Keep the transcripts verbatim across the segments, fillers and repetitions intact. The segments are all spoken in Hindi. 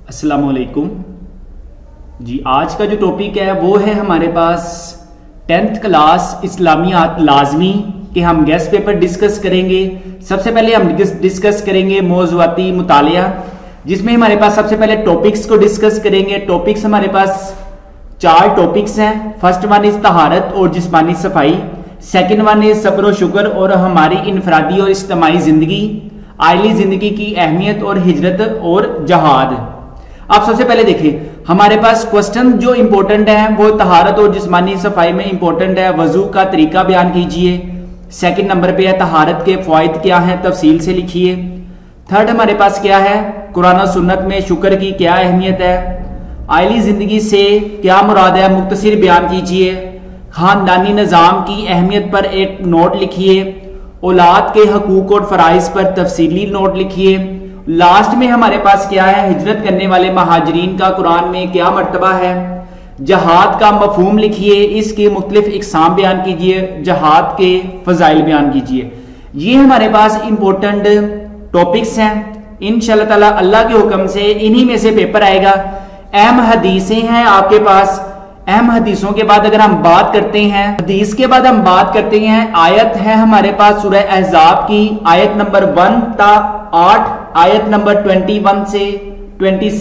अस्सलामुअलैकुम जी। आज का जो टॉपिक है वो है हमारे पास टेंथ क्लास इस्लामियात लाजमी के हम गेस्ट पेपर डिस्कस करेंगे। सबसे पहले हम डिस्कस करेंगे मौज़ूआती मुतालिया, जिसमें हमारे पास सबसे पहले टॉपिक्स को डिस्कस करेंगे। टॉपिक्स हमारे पास चार टॉपिक्स हैं। फर्स्ट वन इज तहारत और जिस्मानी सफाई, सेकंड वन इज सब्र और शुक्र और हमारी इनफरादी और इज्तिमाई जिंदगी, आइली जिंदगी की अहमियत और हिजरत और जहाद। आप सबसे पहले देखिए हमारे पास क्वेश्चन जो इंपॉर्टेंट है वो तहारत और जिस्मानी सफाई में इंपॉर्टेंट है। वजू का तरीका बयान कीजिए। सेकंड नंबर पे है तहारत के फवाइद क्या है, तफसील से लिखिए। थर्ड हमारे पास क्या है, कुरान और सुन्नत में शुक्र की क्या अहमियत है। आइली जिंदगी से क्या मुराद है, मुख्तसर बयान कीजिए। खानदानी निज़ाम की अहमियत पर एक नोट लिखिए। औलाद के हकूक और फराइज पर तफसीली नोट लिखिए। लास्ट में हमारे पास क्या है, हिजरत करने वाले महाजरीन का कुरान में क्या मर्तबा है। जहाद का मफहूम लिखिए, इसके मुख्तलिफ इकसाम बयान कीजिए, जहाद के फजाइल बयान कीजिए। ये हमारे पास इंपॉर्टेंट टॉपिक्स हैं। इंशाअल्लाह ताला अल्लाह के हुक्म से इन्हीं में से पेपर आएगा। अहम हदीसें हैं आपके पास। अहम हदीसों के बाद अगर हम बात करते हैं, हदीस के बाद हम बात करते हैं, आयत है हमारे पास सूरह अहज़ाब की आयत नंबर वन ता आठ, आयत नंबर इक्कीस से सत्ताईस,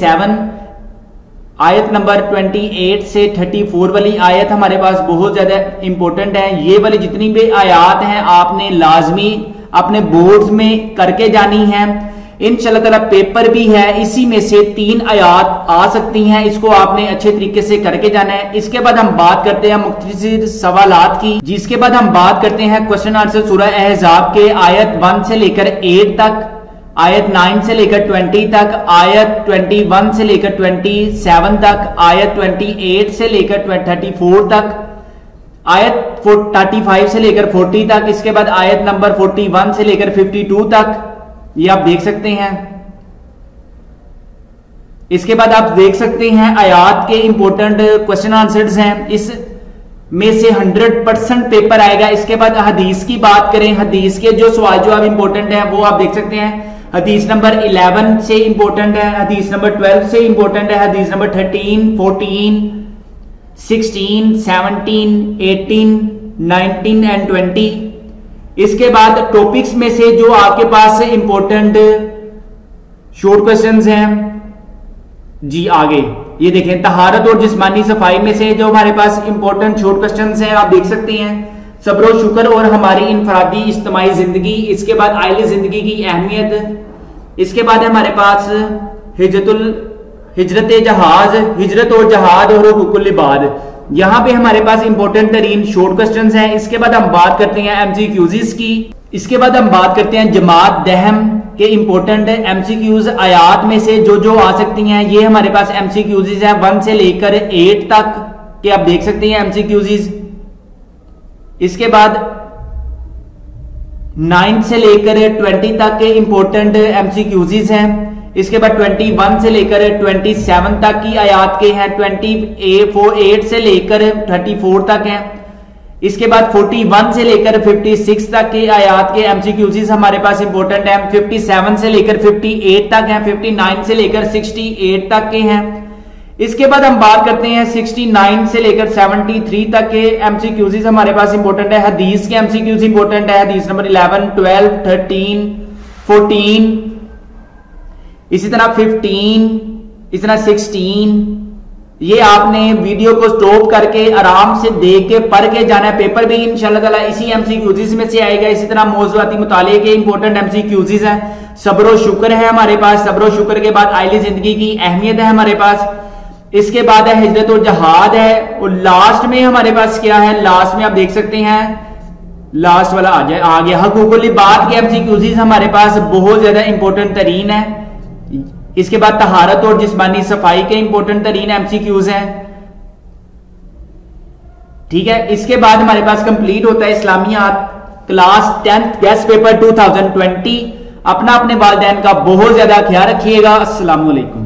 आयत नंबर अट्ठाईस से चौंतीस वाली आयत हमारे पास बहुत ज्यादा इंपॉर्टेंट है। ये वाली जितनी भी आयत हैं आपने लाजमी अपने बोर्ड्स में करके जानी है। इंशाअल्लाह ताला पेपर भी है, इसी में से तीन आयात आ सकती हैं, इसको आपने अच्छे तरीके से करके जाना है। इसके बाद हम बात करते हैं मुख्तसर सवालात की, जिसके बाद हम बात करते हैं क्वेश्चन आंसर सूरह अहज़ाब के आयत वन से लेकर एट तक, आयत नाइन से लेकर ट्वेंटी तक, आयत इक्कीस से लेकर सत्ताईस तक, आयत अट्ठाईस से लेकर चौंतीस तक, आयत पैंतीस से लेकर चालीस तक। इसके बाद आयत नंबर इकतालीस से लेकर बावन तक, ये आप देख सकते हैं। इसके बाद आप देख सकते हैं आयात के इंपॉर्टेंट क्वेश्चन आंसर्स हैं, इस में से हंड्रेड परसेंट पेपर आएगा। इसके बाद हदीस की बात करें, हदीस के जो सवाल जो आप इंपॉर्टेंट हैं वो आप देख सकते हैं। हदीस नंबर इलेवन से इंपॉर्टेंट है, हदीस नंबर ट्वेल्व से इंपॉर्टेंट है, हदीस number thirteen, fourteen, sixteen, seventeen, eighteen, nineteen and twenty. इसके बाद टॉपिक्स में से जो आपके पास इंपॉर्टेंट शॉर्ट क्वेश्चंस हैं जी, आगे ये देखें तहारत और जिस्मानी सफाई में से जो हमारे पास इंपॉर्टेंट शॉर्ट क्वेश्चंस हैं आप देख सकते हैं। सब्र और शुक्र और हमारी इनफरादी इज्तिमाई जिंदगी, इसके बाद आइली जिंदगी की अहमियत, इसके बाद हमारे पास हिजरतुल हिजरत जहाज, हिजरत और जहाद और हुकुकुल इबाद। यहां पे हमारे पास इंपॉर्टेंट तरीन शॉर्ट क्वेश्चंस हैं। इसके बाद हम बात करते हैं एमसीक्यूज़ की। इसके बाद हम बात करते हैं जमात दहम के इंपॉर्टेंट एमसीक्यूज आयात में से जो जो आ सकती हैं। ये हमारे पास एमसीक्यूज़ हैं वन से लेकर एट तक के आप देख सकते हैं एमसीक्यूज़। इसके बाद नाइन से लेकर ट्वेंटी तक के इंपॉर्टेंट एमसीक्यूज़ हैं। इसके बाद इक्कीस से लेकर सत्ताईस तक की आयात के हैं, अट्ठाईस से लेकर चौंतीस तक हैं। इसके बाद इकतालीस से लेकर छप्पन तक के आयात के एमसीक्यूज़ हमारे पास इंपॉर्टेंट हैं। सत्तावन से लेकर अट्ठावन तक हैं, उनसठ से लेकर अड़सठ तक के हैं। इसके बाद हम बात करते हैं उनहत्तर से लेकर तिहत्तर तक के एमसीक्यूज़ हमारे पास इंपॉर्टेंट है। हदीस के एमसीक्यूज़ इंपॉर्टेंट है, हदीस number eleven, twelve, thirteen, fourteen, इसी तरह फिफ्टीन, इसी तरह सिक्सटीन। ये आपने वीडियो को स्टॉप करके आराम से देख के पढ़ के जाना है। पेपर भी इंशाअल्लाह ताला इसी एमसीक्यूज़ में से आएगा। इसी तरह मौज़ूआती मुताले के इंपॉर्टेंट एमसीक्यूज़ हैं। सब्र और शुक्र है हमारे पास, सब्र और शुक्र के बाद आइली जिंदगी की अहमियत है हमारे पास। इसके बाद है हिजरत और जहाद है, और लास्ट में हमारे पास क्या है, लास्ट में आप देख सकते हैं लास्ट वाला आ जाए आ गया हुकूकुल इबाद के एमसीक्यूज़ हमारे पास बहुत ज्यादा इंपॉर्टेंट तरीन है। इसके बाद तहारत और जिस्मानी सफाई के इंपॉर्टेंट तरीन एमसीक्यूज़ हैं, ठीक है। इसके बाद हमारे पास कंप्लीट होता है इस्लामियात class tenth guess paper two thousand twenty. अपना अपने वालिदैन का बहुत ज्यादा ख्याल रखिएगा। अस्सलाम वालेकुम।